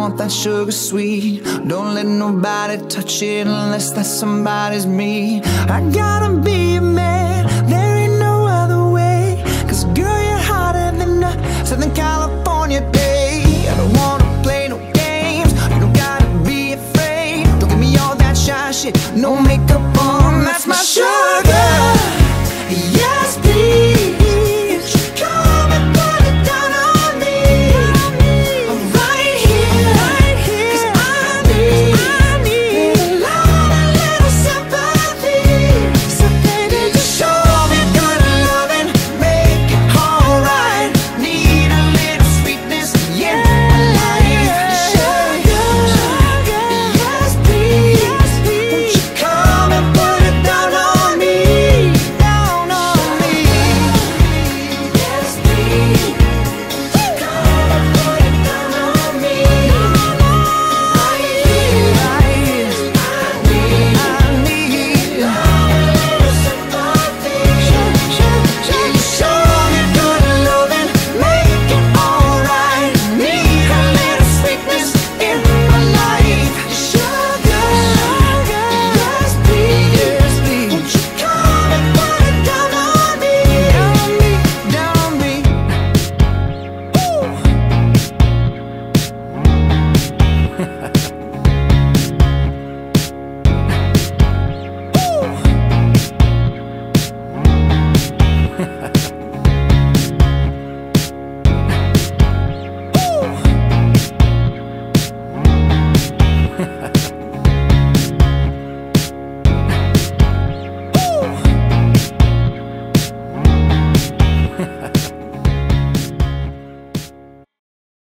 want that sugar sweet. Don't let nobody touch it unless that somebody's me. I gotta be a man, there ain't no other way. Cause girl, you're hotter than a Southern California day. I don't wanna play no games, you don't gotta be afraid. Don't give me all that shy shit, no makeup